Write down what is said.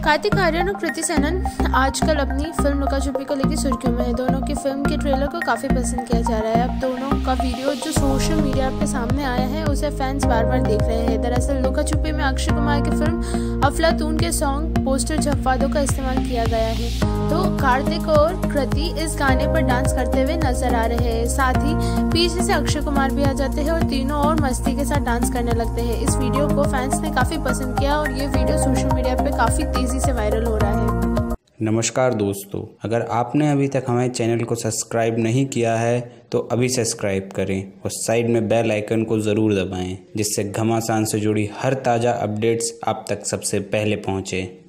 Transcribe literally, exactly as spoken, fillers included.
कार्तिक आर्यन और कृति सेनन आजकल अपनी फिल्म लुका छुपी को लेकर सुर्खियों में है। दोनों की फिल्म के ट्रेलर को काफ़ी पसंद किया जा रहा है। अब दोनों का वीडियो जो सोशल मीडिया पे सामने आया है उसे फैंस बार बार देख रहे हैं। दरअसल लुका छुपी में अक्षय कुमार की फिल्म अफलातून के सॉन्ग पोस्टर छपवा दो का इस्तेमाल किया गया है। तो कार्तिक और कृति इस गाने पर डांस करते हुए नजर आ रहे हैं। साथ ही पीछे से अक्षय कुमार भी आ जाते हैं और तीनों और मस्ती के साथ डांस करने लगते हैं। इस वीडियो को फैंस ने काफ़ी पसंद किया और ये वीडियो सोशल मीडिया पे काफ़ी तेज़ी से वायरल हो रहा है। नमस्कार दोस्तों, अगर आपने अभी तक हमारे चैनल को सब्सक्राइब नहीं किया है तो अभी सब्सक्राइब करें और साइड में बेल आइकन को ज़रूर दबाएं, जिससे घमासान से जुड़ी हर ताज़ा अपडेट्स आप तक सबसे पहले पहुँचे।